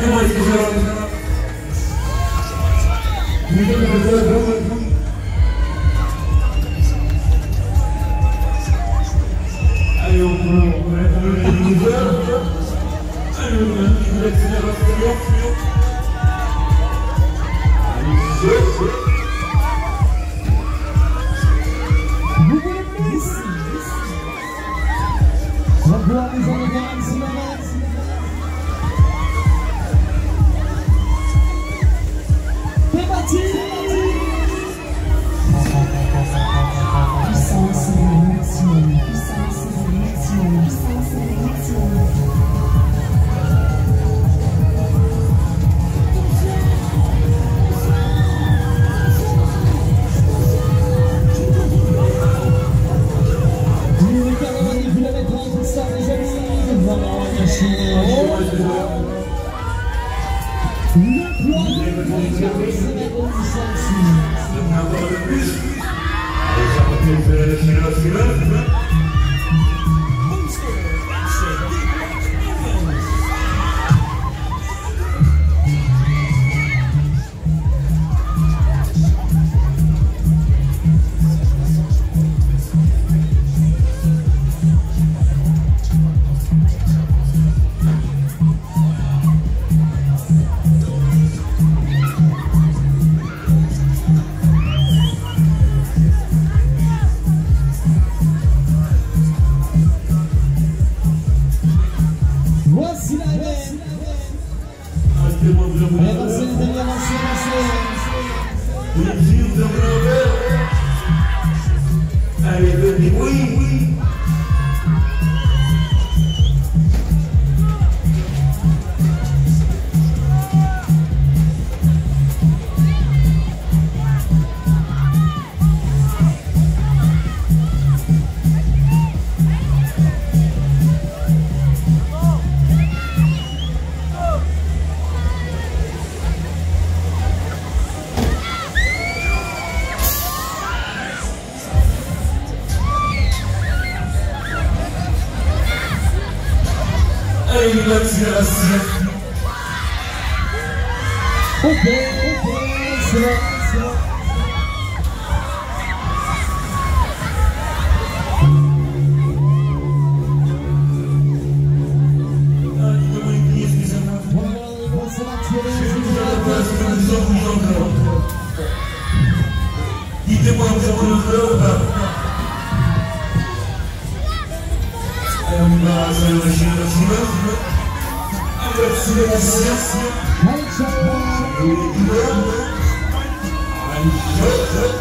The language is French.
Allez, on va les viseurs. Allez, on va l'accélération. Vous voulez plus? On va voir les enfants, c'est normal. C'est parti! Puissance maximum, puissance maximum, puissance maximum. Voici la reine. Avancez les amis, avancez, avancez. Allez, venez, oui. Allez, l'accélération. Ok, c'est bon, c'est bon. Dites-moi, vous avez le fleur ou pas? On va accélérer le maximum. Accélération. Et les couleurs. Allez,